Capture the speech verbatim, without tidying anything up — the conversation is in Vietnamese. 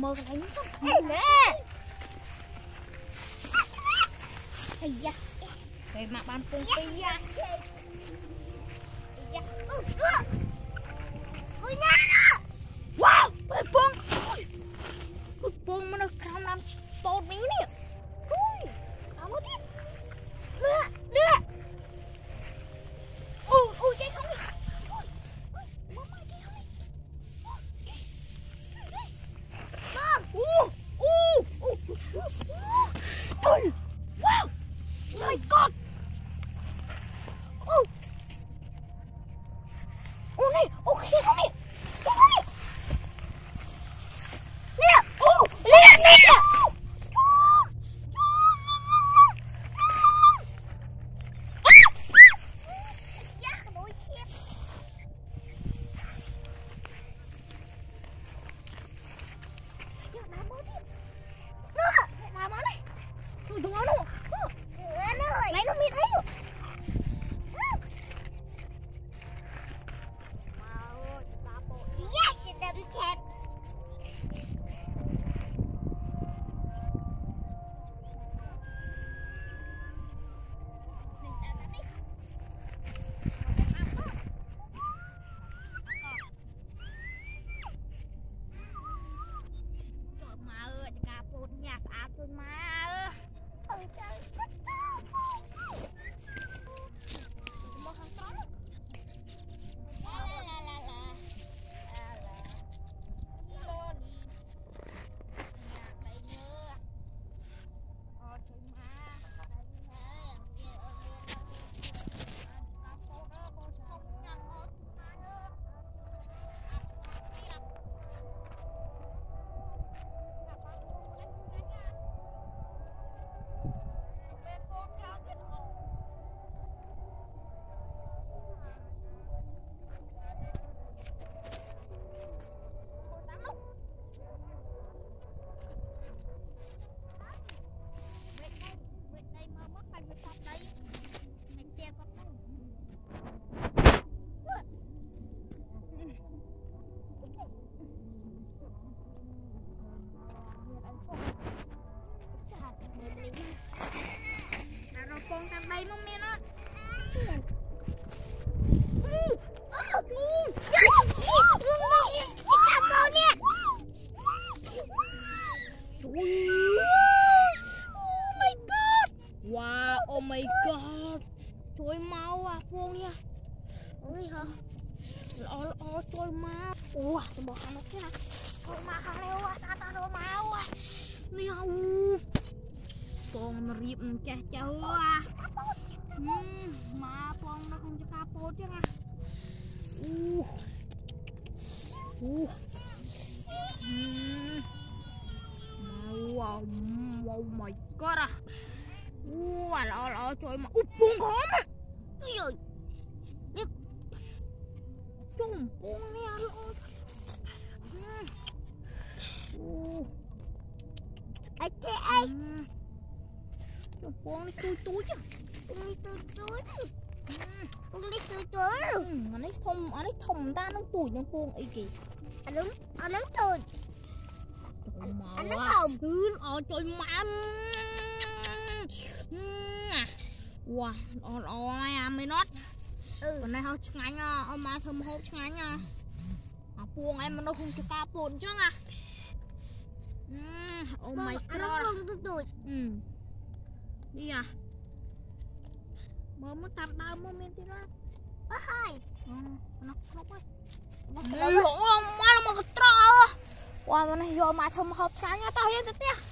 mơ cái này sắp nè. Ây da. Cái mà ban pung pi da. Ây da. Wow, cái pung. Cái pung mà nó cam làm tốt mấy nè. Ui, áo nó đi. Lựa, lựa. Ui, ui cái không đi. Ooh, ooh, ooh, ooh. Wow! Oh my God! Oh! Oh này, oh kia không này, kia không này. Nè, oh, nè, nè. Đây mong miên á. Oh my God. Wow, oh my God. Trời mau à, vuông nha. Ôi hả? Lo lo trời mau. Ủa, tôi bỏ hàng nó thế nào? Trời mau hàng leo à, ta ta đồ mau à. Nèo. Con nó riệp cha cháu à. Mà con nó không cho capo chứ nha. Uh. Uh. Mm. Wow, oh my God à. Uh, lo lo trời mà úp buông khó mà. Cái gì? Điệp. Trông buông nè lo. Uh. Ai thế ai? Trông buông nó chui túi chứ. Buông đi túi túi. Buông đi túi túi. Anh ấy thông, anh ấy thông ta nó túi nó buông ý kì. Anh đúng, anh đúng túi. Anh nó thông. Ừ, ờ trời má. Wow, ồ ồ à mày nót. Ừ. Còn này hao ngánh à, ông má thơm hộp ngánh à. À buông em mà nó không cho ca bồn chứ à. Oh my God. Nó buông tôi tuổi. Ừ. Đi à. Mơ muốn tạm đau mơ men tí đó. Ơ hai. Ờ, nó khóc ấy. Nó khóc ấy. Má nó mà cái trò. Wow, mà này vô mà thơm hộp ngánh à, tao hiện tới tía.